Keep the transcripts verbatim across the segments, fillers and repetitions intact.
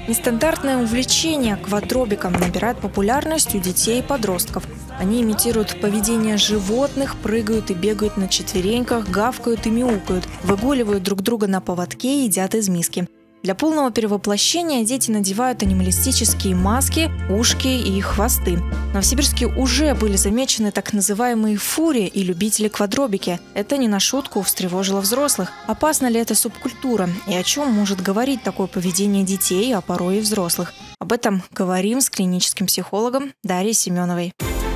Нестандартное увлечение квадробиком набирает популярность у детей и подростков. Они имитируют поведение животных, прыгают и бегают на четвереньках, гавкают и мяукают, выгуливают друг друга на поводке и едят из миски. Для полного перевоплощения дети надевают анималистические маски, ушки и хвосты. В Новосибирске уже были замечены так называемые фури и любители квадробики. Это не на шутку встревожило взрослых. Опасна ли эта субкультура? И о чем может говорить такое поведение детей, а порой и взрослых? Об этом говорим с клиническим психологом Дарьей Семеновой.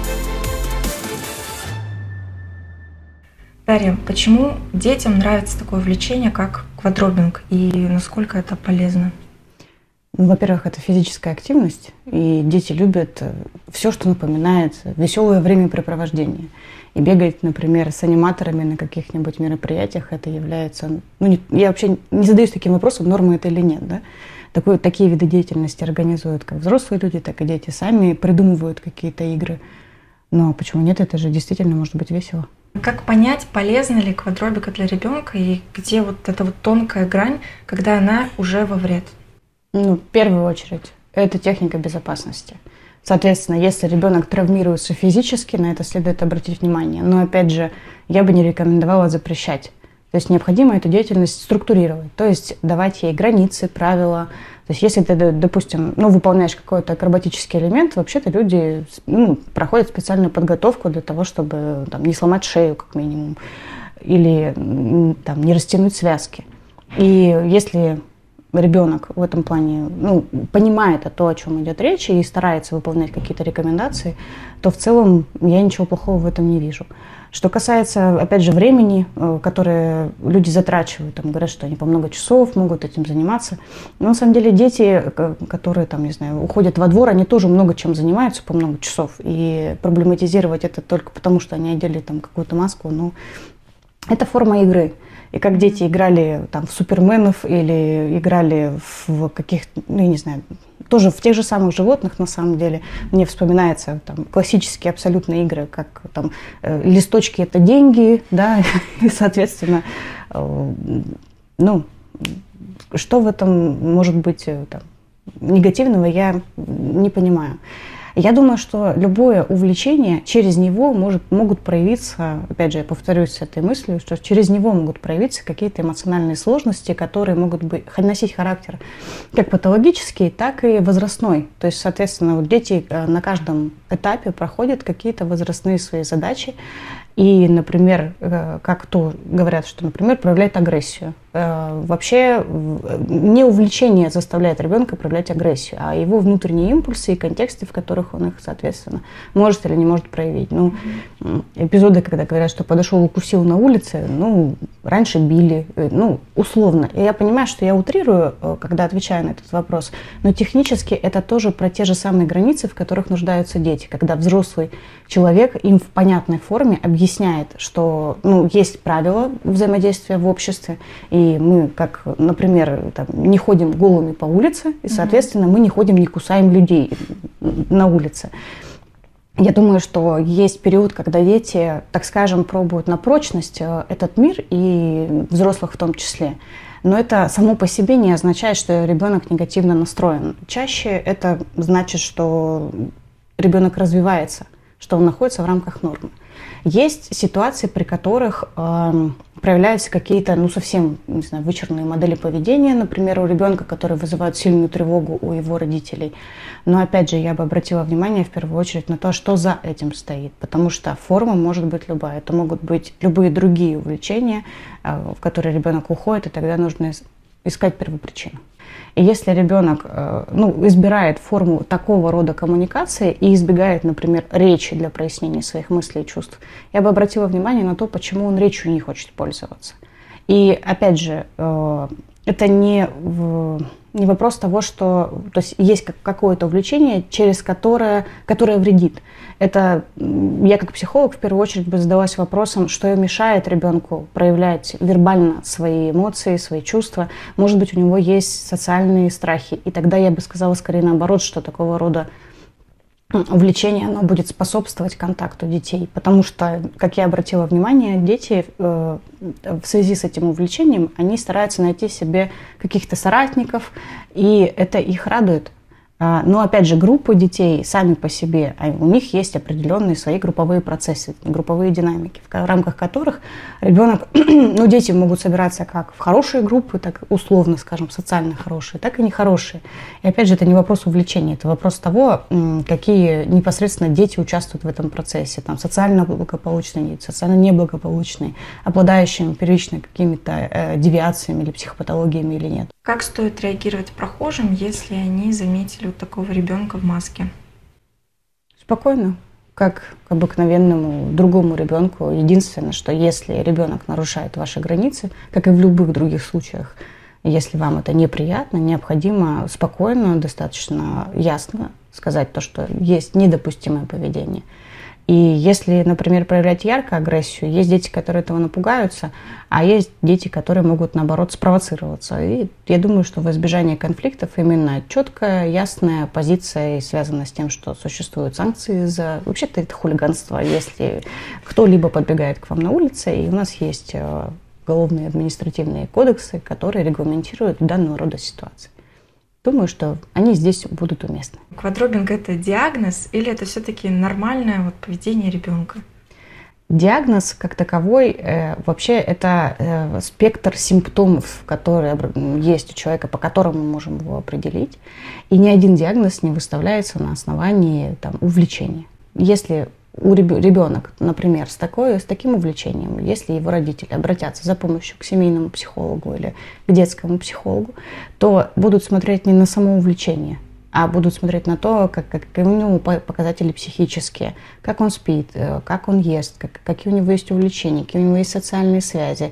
Дарья, почему детям нравится такое увлечение, как квадробинг, и насколько это полезно? Ну, во-первых, это физическая активность, и дети любят все, что напоминает веселое времяпрепровождение. И бегать, например, с аниматорами на каких-нибудь мероприятиях, это является... Ну, не, я вообще не задаюсь таким вопросом, норма это или нет, да? Такое, такие виды деятельности организуют как взрослые люди, так и дети сами придумывают какие-то игры. Но почему нет? Это же действительно может быть весело. Как понять, полезна ли квадробика для ребенка и где вот эта вот тонкая грань, когда она уже во вред? Ну, в первую очередь, это техника безопасности. Соответственно, если ребенок травмируется физически, на это следует обратить внимание. Но, опять же, я бы не рекомендовала запрещать. То есть необходимо эту деятельность структурировать, то есть давать ей границы, правила. То есть если ты, допустим, ну, выполняешь какой-то акробатический элемент, вообще-то люди ну, проходят специальную подготовку для того, чтобы там, не сломать шею, как минимум, или там, не растянуть связки. И если ребенок в этом плане ну, понимает то, о чем идет речь, и старается выполнять какие-то рекомендации, то в целом я ничего плохого в этом не вижу. Что касается, опять же, времени, которое люди затрачивают, там говорят, что они по много часов могут этим заниматься. Но на самом деле дети, которые там, не знаю, уходят во двор, они тоже много чем занимаются по много часов. И проблематизировать это только потому, что они одели там какую-то маску, ну, это форма игры. И как дети играли там в суперменов или играли в каких-то, ну, я не знаю, тоже в тех же самых животных, на самом деле, мне вспоминаются там классические абсолютно игры, как там э, листочки – это деньги, да, и, соответственно, э, ну, что в этом может быть там, негативного, я не понимаю. Я думаю, что любое увлечение, через него может, могут проявиться, опять же, я повторюсь с этой мыслью, что через него могут проявиться какие-то эмоциональные сложности, которые могут быть, носить характер как патологический, так и возрастной. То есть, соответственно, вот дети на каждом этапе проходят какие-то возрастные свои задачи. И, например, как то говорят, что, например, проявляет агрессию. Вообще не увлечение заставляет ребенка проявлять агрессию, а его внутренние импульсы и контексты, в которых он их, соответственно, может или не может проявить. Ну, эпизоды, когда говорят, что подошел, укусил на улице, ну, раньше били, ну, условно. И я понимаю, что я утрирую, когда отвечаю на этот вопрос, но технически это тоже про те же самые границы, в которых нуждаются дети, когда взрослый человек им в понятной форме объясняет, что ну, есть правила взаимодействия в обществе, и мы, как, например, там, не ходим голыми по улице, и, соответственно, мы не ходим, не кусаем людей на улице. Я думаю, что есть период, когда дети, так скажем, пробуют на прочность этот мир, и взрослых в том числе. Но это само по себе не означает, что ребенок негативно настроен. Чаще это значит, что ребенок развивается, что он находится в рамках нормы. Есть ситуации, при которых э, проявляются какие-то, ну, совсем, не знаю, вычурные модели поведения, например, у ребенка, которые вызывают сильную тревогу у его родителей. Но, опять же, я бы обратила внимание в первую очередь на то, что за этим стоит, потому что форма может быть любая. Это могут быть любые другие увлечения, э, в которые ребенок уходит, и тогда нужно искать первопричину. И если ребенок ну, избирает форму такого рода коммуникации и избегает, например, речи для прояснения своих мыслей и чувств, я бы обратила внимание на то, почему он речью не хочет пользоваться. И опять же, это не, не вопрос того, что то есть, есть какое-то увлечение, через которое, которое вредит. Это я как психолог в первую очередь бы задалась вопросом, что мешает ребенку проявлять вербально свои эмоции, свои чувства. Может быть, у него есть социальные страхи. И тогда я бы сказала скорее наоборот, что такого рода увлечение, оно будет способствовать контакту детей. Потому что, как я обратила внимание, дети э, в связи с этим увлечением, они стараются найти себе каких-то соратников, и это их радует. Но, опять же, группы детей сами по себе, у них есть определенные свои групповые процессы, групповые динамики, в рамках которых ребенок, ну, дети могут собираться как в хорошие группы, так условно, скажем, социально хорошие, так и нехорошие. И, опять же, это не вопрос увлечения, это вопрос того, какие непосредственно дети участвуют в этом процессе, там, социально благополучные, социально неблагополучные, обладающие первично какими-то э, девиациями или психопатологиями или нет. Как стоит реагировать прохожим, если они заметили вот такого ребенка в маске? Спокойно, как к обыкновенному другому ребенку. Единственное, что если ребенок нарушает ваши границы, как и в любых других случаях, если вам это неприятно, необходимо спокойно, достаточно ясно сказать то, что есть недопустимое поведение. И если, например, проявлять ярко агрессию, есть дети, которые этого напугаются, а есть дети, которые могут, наоборот, спровоцироваться. И я думаю, что в избежание конфликтов именно четкая, ясная позиция связана с тем, что существуют санкции за... Вообще-то это хулиганство, если кто-либо подбегает к вам на улице, и у нас есть уголовные административные кодексы, которые регламентируют данного рода ситуации. Думаю, что они здесь будут уместны. Квадробинг – это диагноз или это все-таки нормальное вот поведение ребенка? Диагноз как таковой, э, вообще это э, спектр симптомов, которые есть у человека, по которым мы можем его определить. И ни один диагноз не выставляется на основании там, увлечения. Если у ребенок, например, с, такой, с таким увлечением, если его родители обратятся за помощью к семейному психологу или к детскому психологу, то будут смотреть не на само увлечение, а будут смотреть на то, как, как у него показатели психические, как он спит, как он ест, как, какие у него есть увлечения, какие у него есть социальные связи,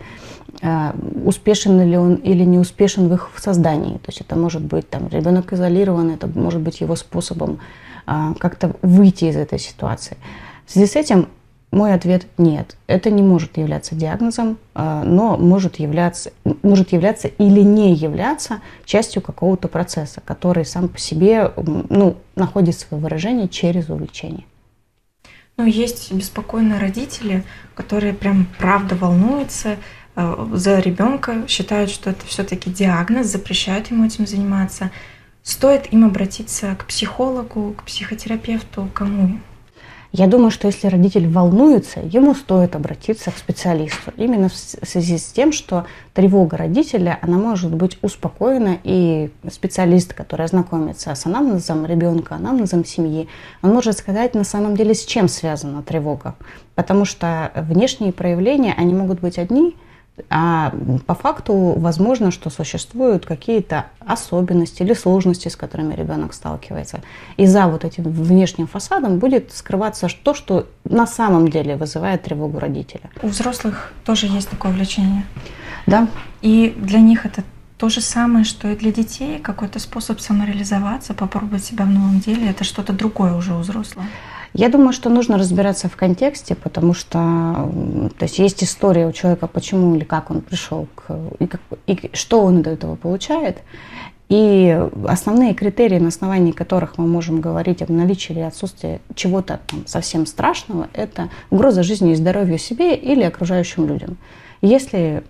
успешен ли он или не успешен в их создании. То есть это может быть там, ребенок изолирован, это может быть его способом как-то выйти из этой ситуации. В связи с этим мой ответ – нет. Это не может являться диагнозом, но может являться, может являться или не являться частью какого-то процесса, который сам по себе ну, находит свое выражение через увлечение. Ну, есть беспокойные родители, которые прям правда волнуются за ребенка, считают, что это все-таки диагноз, запрещают ему этим заниматься. Стоит им обратиться к психологу, к психотерапевту, кому? Я думаю, что если родитель волнуется, ему стоит обратиться к специалисту. Именно в связи с тем, что тревога родителя, она может быть успокоена, и специалист, который ознакомится с анамнезом ребенка, анамнезом семьи, он может сказать на самом деле, с чем связана тревога. Потому что внешние проявления, они могут быть одни, а по факту возможно, что существуют какие-то особенности или сложности, с которыми ребенок сталкивается. И за вот этим внешним фасадом будет скрываться то, что на самом деле вызывает тревогу родителя. У взрослых тоже есть такое влечение. Да. И для них это то же самое, что и для детей, какой-то способ самореализоваться, попробовать себя в новом деле, это что-то другое уже у взрослого. Я думаю, что нужно разбираться в контексте, потому что то есть, есть история у человека, почему или как он пришел, к, и, как, и что он до этого получает. И основные критерии, на основании которых мы можем говорить об наличии или отсутствии чего-то там совсем страшного, это угроза жизни и здоровью себе или окружающим людям. Если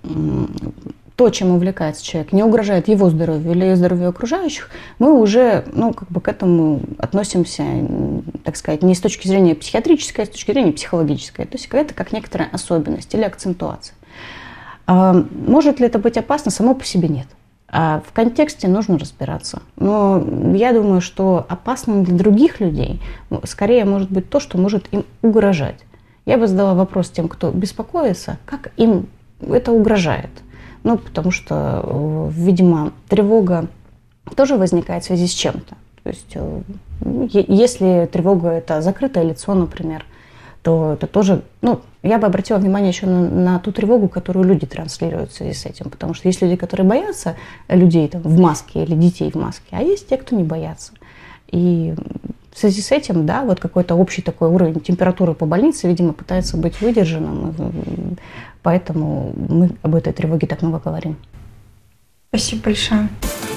то, чем увлекается человек, не угрожает его здоровью или здоровью окружающих, мы уже ну, как бы к этому относимся, так сказать, не с точки зрения психиатрической, а с точки зрения психологической. То есть это как некоторая особенность или акцентуация. Может ли это быть опасно? Само по себе нет. А в контексте нужно разбираться. Но я думаю, что опасным для других людей скорее может быть то, что может им угрожать. Я бы задала вопрос тем, кто беспокоится, как им это угрожает. Ну, потому что, видимо, тревога тоже возникает в связи с чем-то. То есть, если тревога – это закрытое лицо, например, то это тоже… Ну, я бы обратила внимание еще на, на ту тревогу, которую люди транслируют в связи с этим. Потому что есть люди, которые боятся людей там, в маске или детей в маске, а есть те, кто не боятся. И в связи с этим, да, вот какой-то общий такой уровень температуры по больнице, видимо, пытается быть выдержанным. Поэтому мы об этой тревоге так много говорим. Спасибо большое.